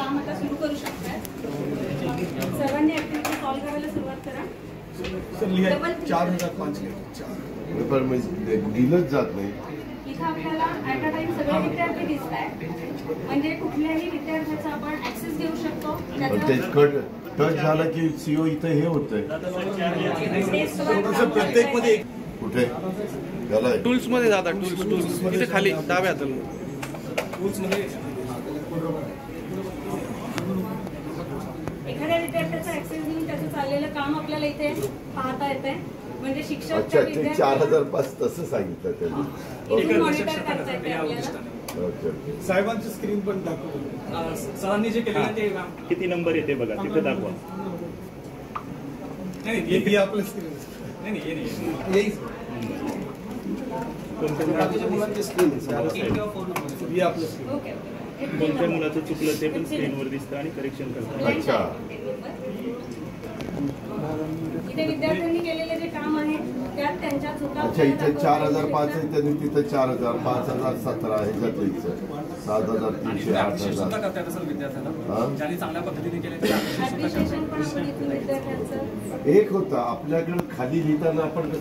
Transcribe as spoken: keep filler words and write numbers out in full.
काम आता सुरू करू शकताय. सर्वांनी ऍक्टिव्हिटी सॉल्व्ह करायला सुरुवात करा. चार हजार पाच पण दिलंच जात नाही. इथं आपल्याला ऍट अ टाइम सगळे विद्यार्थी दिसत आहेत. म्हणजे कुठल्याही विद्यार्थ्याचा आपण ऍक्सेस घेऊ शकतो. ते कट टच झालं की सीओ इथं हे होतंय. प्रत्येक मध्ये कुठे टूल्स मध्ये जातात. टूल्स टूल्स इथे खाली डाव्या हाताला टूल्स मध्ये एखाद्या विद्यार्थ्याचा ऍक्सेस घेऊन त्याचं चाललेलं काम आपल्याला इथे पाहता येतंय. म्हणजे शिक्षक अच्छा ते चार हजार पाच तसं सांगितलं त्यांनी. मॉनिटर करता येते आपल्याला. साहेबांची स्क्रीन पण दाखवतो. सरांनी जे केलं ते किती नंबर येते बघा तिथे दाखवा. नाही आपलं स्क्रीन नाही नाही हे कोणत्या मुलांची स्क्रीन आपलं स्क्रीन. ओके कोणत्या मुलाचं चुकलं ते पण स्क्रीनवर दिसतं आणि करेक्शन करतात. अच्छा इथे विद्यार्थ्यांनी केलेले जे काम आहे त्यात त्यांच्या चुका. अच्छा इथे चार हजार पाच आहे त्यांनी तिथं चार हजार पाच हजार सतरा ह्याच्यात सात हजार तीनशे आठ हजार चांगल्या पद्धतीने केले. ऍप्रिशिएशन पण आपण इथून विद्यार्थ्यांचं एक होतं आपल्याकडे खाली लिहिताना आपण